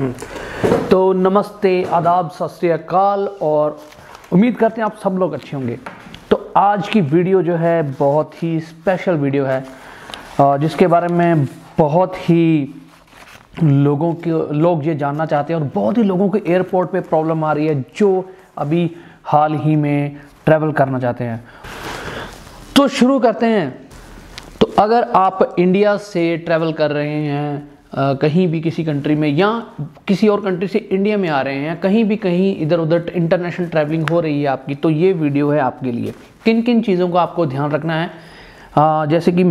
तो नमस्ते, आदाब, सत श्री अकाल और उम्मीद करते हैं आप सब लोग अच्छे होंगे। तो आज की वीडियो जो है बहुत ही स्पेशल वीडियो है जिसके बारे में बहुत ही लोग ये जानना चाहते हैं और बहुत ही लोगों को एयरपोर्ट पे प्रॉब्लम आ रही है जो अभी हाल ही में ट्रैवल करना चाहते हैं। तो शुरू करते हैं। तो अगर आप इंडिया से ट्रैवल कर रहे हैं कहीं भी किसी कंट्री में या किसी और कंट्री से इंडिया में आ रहे हैं, कहीं भी कहीं इधर उधर इंटरनेशनल ट्रैवलिंग हो रही है आपकी, तो ये वीडियो है आपके लिए। किन किन चीज़ों को आपको ध्यान रखना है। जैसे कि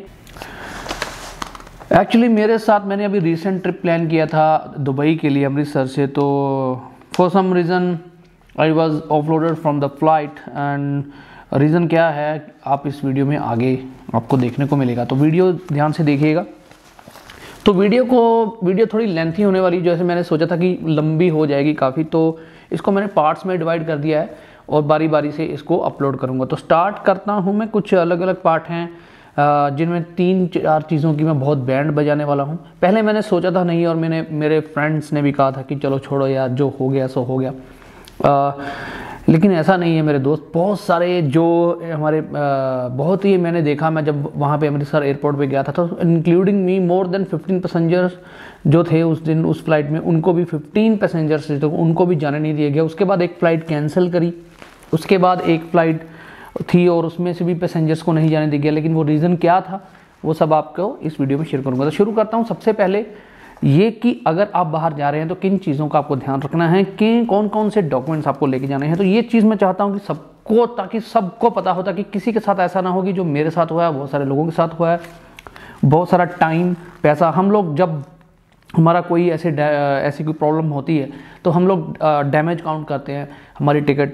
मेरे साथ मैंने अभी रिसेंट ट्रिप प्लान किया था दुबई के लिए अमृतसर से। तो for some reason I was offloaded from the flight and reason क्या है आप इस वीडियो में आगे आपको देखने को मिलेगा। तो वीडियो ध्यान से देखिएगा। तो वीडियो थोड़ी लेंथी होने वाली, जैसे मैंने सोचा था कि लंबी हो जाएगी काफ़ी, तो इसको मैंने पार्ट्स में डिवाइड कर दिया है और बारी बारी से इसको अपलोड करूँगा। तो स्टार्ट करता हूँ मैं। कुछ अलग अलग पार्ट हैं जिनमें 3-4 चीज़ों की मैं बहुत बैंड बजाने वाला हूँ। पहले मैंने सोचा था नहीं, और मेरे फ्रेंड्स ने भी कहा था कि चलो छोड़ो यार, जो हो गया सो हो गया। लेकिन ऐसा नहीं है मेरे दोस्त। बहुत सारे जो हमारे बहुत ही मैंने देखा, मैं जब वहाँ पे अमृतसर एयरपोर्ट पे गया था तो including me more than 15 passengers जो थे उस दिन उस फ्लाइट में, उनको भी 15 पैसेंजर्स थे तो उनको भी जाने नहीं दिया गया। उसके बाद एक फ़्लाइट कैंसिल करी, उसके बाद एक फ़्लाइट थी और उसमें से भी पैसेंजर्स को नहीं जाने दिया गया। लेकिन वो रीज़न क्या था वो सब आपको इस वीडियो में शेयर करूँगा। तो शुरू करता हूँ। सबसे पहले ये कि अगर आप बाहर जा रहे हैं तो किन चीज़ों का आपको ध्यान रखना है, कि कौन कौन से डॉक्यूमेंट्स आपको लेके जाने हैं। तो ये चीज़ मैं चाहता हूँ कि सबको, ताकि सबको पता हो, ताकि किसी के साथ ऐसा ना हो कि जो मेरे साथ हुआ है, बहुत सारे लोगों के साथ हुआ है। बहुत सारा टाइम, पैसा, हम लोग जब हमारा कोई ऐसी कोई प्रॉब्लम होती है तो हम लोग डैमेज काउंट करते हैं, हमारी टिकट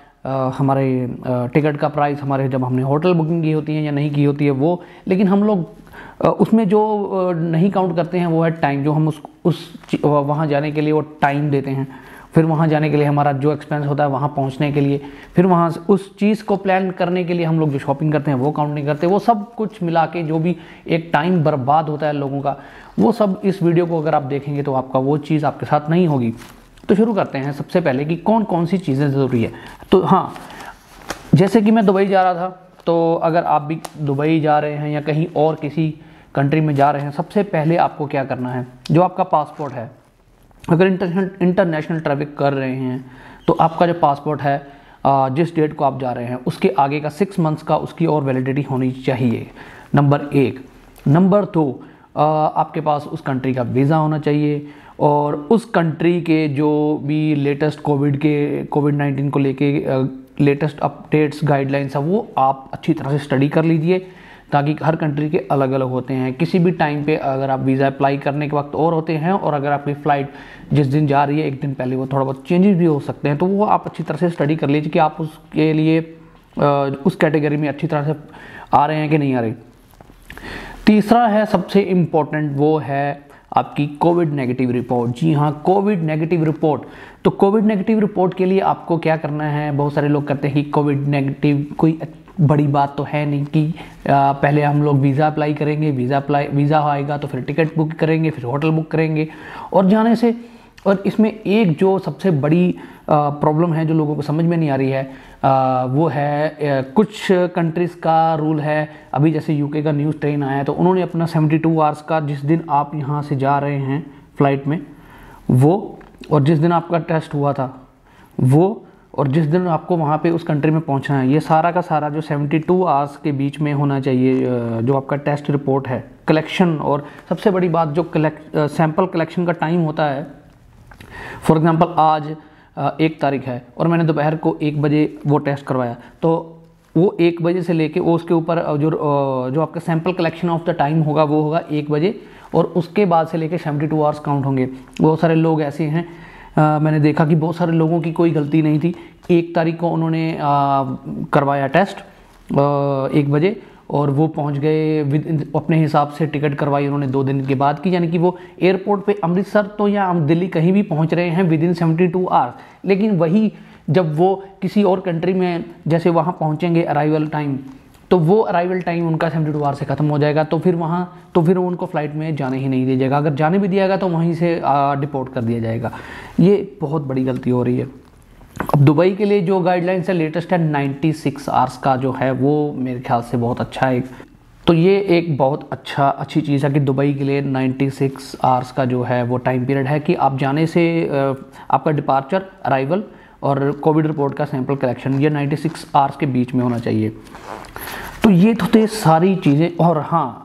का प्राइस, हमारे जब हमने होटल बुकिंग की होती है या नहीं की होती है वो। लेकिन हम लोग उसमें जो नहीं काउंट करते हैं वो है टाइम, जो हम वहाँ जाने के लिए वो टाइम देते हैं। फिर वहाँ जाने के लिए हमारा जो एक्सपेंस होता है वहाँ पहुँचने के लिए, फिर वहाँ उस चीज़ को प्लान करने के लिए हम लोग जो शॉपिंग करते हैं वो काउंट नहीं करते। वो सब कुछ मिला के जो भी एक टाइम बर्बाद होता है लोगों का, वो सब इस वीडियो को अगर आप देखेंगे तो आपका वो चीज़ आपके साथ नहीं होगी। तो शुरू करते हैं सबसे पहले कि कौन कौन सी चीज़ें ज़रूरी है। तो हाँ, जैसे कि मैं दुबई जा रहा था, तो अगर आप भी दुबई जा रहे हैं या कहीं और किसी कंट्री में जा रहे हैं, सबसे पहले आपको क्या करना है, जो आपका पासपोर्ट है। अगर इंटरनेशनल ट्रैवल कर रहे हैं तो आपका जो पासपोर्ट है जिस डेट को आप जा रहे हैं उसके आगे का 6 मंथ्स का उसकी और वैलिडिटी होनी चाहिए, नंबर 1। नंबर 2, आपके पास उस कंट्री का वीज़ा होना चाहिए और उस कंट्री के जो भी लेटेस्ट कोविड-19 को लेके लेटेस्ट अपडेट्स, गाइडलाइंस है वो आप अच्छी तरह से स्टडी कर लीजिए, ताकि हर कंट्री के अलग अलग होते हैं। किसी भी टाइम पे अगर आप वीज़ा अप्लाई करने के वक्त और होते हैं, और अगर आपकी फ़्लाइट जिस दिन जा रही है एक दिन पहले वो थोड़ा बहुत चेंजेस भी हो सकते हैं। तो वो आप अच्छी तरह से स्टडी कर लीजिए कि आप उसके लिए उस कैटेगरी में अच्छी तरह से आ रहे हैं कि नहीं आ रहे। तीसरा है सबसे इम्पोर्टेंट, वो है आपकी कोविड नेगेटिव रिपोर्ट। जी हाँ, कोविड नेगेटिव रिपोर्ट। तो कोविड नेगेटिव रिपोर्ट के लिए आपको क्या करना है, बहुत सारे लोग कहते हैं कि कोविड नेगेटिव कोई बड़ी बात तो है नहीं, कि पहले हम लोग वीज़ा अप्लाई करेंगे, वीज़ा आएगा तो फिर टिकट बुक करेंगे, फिर होटल बुक करेंगे और जाने से। और इसमें एक जो सबसे बड़ी प्रॉब्लम है जो लोगों को समझ में नहीं आ रही है, वो है कुछ कंट्रीज़ का रूल है। अभी जैसे यूके का न्यूज़ ट्रेन आया तो उन्होंने अपना 72 आवर्स का, जिस दिन आप यहाँ से जा रहे हैं फ़्लाइट में वो, और जिस दिन आपका टेस्ट हुआ था वो, और जिस दिन आपको वहाँ पे उस कंट्री में पहुँचना है, ये सारा का सारा जो 72 आवर्स के बीच में होना चाहिए जो आपका टेस्ट रिपोर्ट है, कलेक्शन। और सबसे बड़ी बात, जो सैंपल कलेक्शन का टाइम होता है, फॉर एग्जांपल आज 1 तारीख है और मैंने दोपहर को 1 बजे वो टेस्ट करवाया, तो वो 1 बजे से लेके वो उसके ऊपर जो आपका sample collection of the time होगा वो होगा 1 बजे, और उसके बाद से लेके 72 आवर्स काउंट होंगे। बहुत सारे लोग ऐसे हैं, मैंने देखा कि बहुत सारे लोगों की कोई गलती नहीं थी। 1 तारीख को उन्होंने करवाया टेस्ट 1 बजे और वो पहुंच गए अपने हिसाब से, टिकट करवाई उन्होंने 2 दिन के बाद की, यानी कि वो एयरपोर्ट पे अमृतसर तो या हम दिल्ली कहीं भी पहुंच रहे हैं विदिन 72 आवर्स। लेकिन वही जब वो किसी और कंट्री में जैसे वहाँ पहुँचेंगे अराइवल टाइम, तो वो अराइवल टाइम उनका 72 आवर से ख़त्म हो जाएगा, तो फिर उनको फ़्लाइट में जाने ही नहीं दिया जाएगा। अगर जाने भी दिया जाएगा तो वहीं से डिपोर्ट कर दिया जाएगा। ये बहुत बड़ी गलती हो रही है। अब दुबई के लिए जो गाइडलाइंस है लेटेस्ट है 96 आवर्स का जो है, वो मेरे ख्याल से बहुत अच्छा है। तो ये एक बहुत अच्छी चीज़ है कि दुबई के लिए 96 आवर्स का जो है वो टाइम पीरियड है कि आप जाने से आपका डिपार्चर, अराइवल और कोविड रिपोर्ट का सैंपल कलेक्शन, ये 96 आवर्स के बीच में होना चाहिए। तो ये तो थे सारी चीज़ें। और हाँ,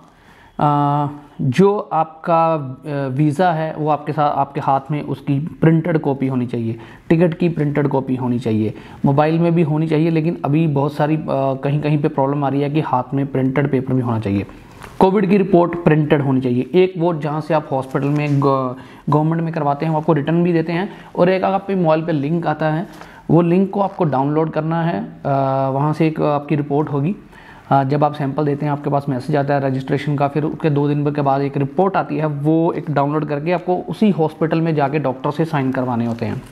जो आपका वीज़ा है वो आपके हाथ में उसकी प्रिंटेड कॉपी होनी चाहिए, टिकट की प्रिंटेड कॉपी होनी चाहिए, मोबाइल में भी होनी चाहिए, लेकिन अभी बहुत सारी कहीं कहीं पे प्रॉब्लम आ रही है कि हाथ में प्रिंटेड पेपर भी होना चाहिए। कोविड की रिपोर्ट प्रिंटेड होनी चाहिए। एक वो जहाँ से आप हॉस्पिटल में गवर्नमेंट में करवाते हैं वो आपको रिटर्न भी देते हैं, और एक आपके मोबाइल पे लिंक आता है, वो लिंक को आपको डाउनलोड करना है। वहाँ से एक आपकी रिपोर्ट होगी। जब आप सैंपल देते हैं आपके पास मैसेज आता है रजिस्ट्रेशन का, फिर उसके 2 दिन के बाद एक रिपोर्ट आती है, वो एक डाउनलोड करके आपको उसी हॉस्पिटल में जाके डॉक्टर से साइन करवाने होते हैं।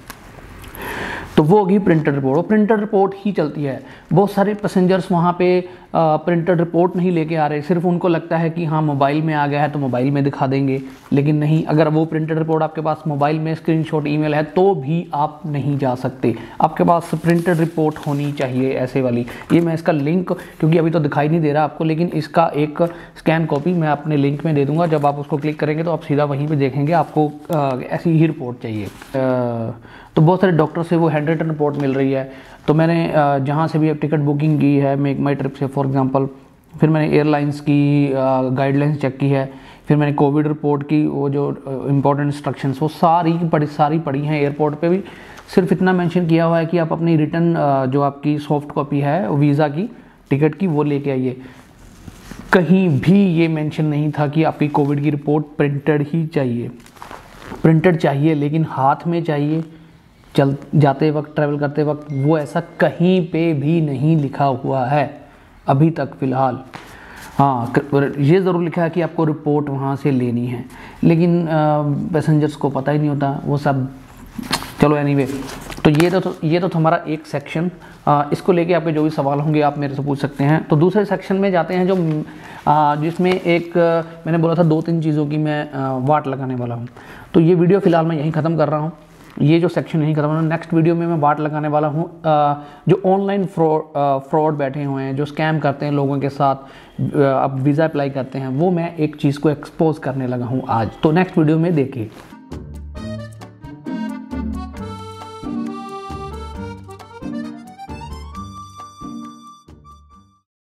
तो वो होगी प्रिंटेड रिपोर्ट। वो प्रिंटेड रिपोर्ट ही चलती है। बहुत सारे पैसेंजर्स वहाँ पे प्रिंटेड रिपोर्ट नहीं लेके आ रहे, सिर्फ उनको लगता है कि हाँ मोबाइल में आ गया है तो मोबाइल में दिखा देंगे, लेकिन नहीं, अगर वो प्रिंटेड रिपोर्ट आपके पास मोबाइल में स्क्रीनशॉट ईमेल है तो भी आप नहीं जा सकते। आपके पास प्रिंटेड रिपोर्ट होनी चाहिए ऐसे वाली। ये मैं इसका लिंक, क्योंकि अभी तो दिखाई नहीं दे रहा आपको, लेकिन इसका एक स्कैन कॉपी मैं अपने लिंक में दे दूंगा। जब आप उसको क्लिक करेंगे तो आप सीधा वहीं पर देखेंगे आपको ऐसी ही रिपोर्ट चाहिए। तो बहुत सारे डॉक्टर से वो हैंड रिटन रिपोर्ट मिल रही है। तो मैंने जहाँ से भी अब टिकट बुकिंग की है, मेक माई ट्रिप से फॉर एग्जांपल, फिर मैंने एयरलाइंस की गाइडलाइंस चेक की है, फिर मैंने कोविड रिपोर्ट की वो जो इम्पोर्टेंट इंस्ट्रक्शंस वो सारी पढ़ी हैं। एयरपोर्ट पे भी सिर्फ इतना मेंशन किया हुआ है कि आप अपनी रिटर्न जो आपकी सॉफ्ट कॉपी है वीज़ा की, टिकट की, वो लेके आइए। कहीं भी ये मेंशन नहीं था कि आपकी कोविड की रिपोर्ट प्रिंटेड ही चाहिए। प्रिंटेड चाहिए, लेकिन हाथ में चाहिए। जाते वक्त, ट्रैवल करते वक्त, वो ऐसा कहीं पे भी नहीं लिखा हुआ है अभी तक फ़िलहाल। हाँ, ये ज़रूर लिखा है कि आपको रिपोर्ट वहाँ से लेनी है, लेकिन पैसेंजर्स को पता ही नहीं होता वो सब। चलो एनीवे, तो ये तो हमारा एक सेक्शन। इसको लेके आपके जो भी सवाल होंगे आप मेरे से पूछ सकते हैं। तो दूसरे सेक्शन में जाते हैं, जो जिसमें एक मैंने बोला था 2-3 चीज़ों की मैं वाट लगाने वाला हूँ। तो ये वीडियो फ़िलहाल मैं यहीं ख़त्म कर रहा हूँ। ये जो सेक्शन नहीं खत्म होना, नेक्स्ट वीडियो में मैं बात लगाने वाला हूँ जो ऑनलाइन फ्रॉड बैठे हुए हैं, जो स्कैम करते हैं लोगों के साथ, अब वीज़ा अप्लाई करते हैं, वो मैं एक चीज़ को एक्सपोज करने लगा हूँ आज। तो नेक्स्ट वीडियो में देखिए।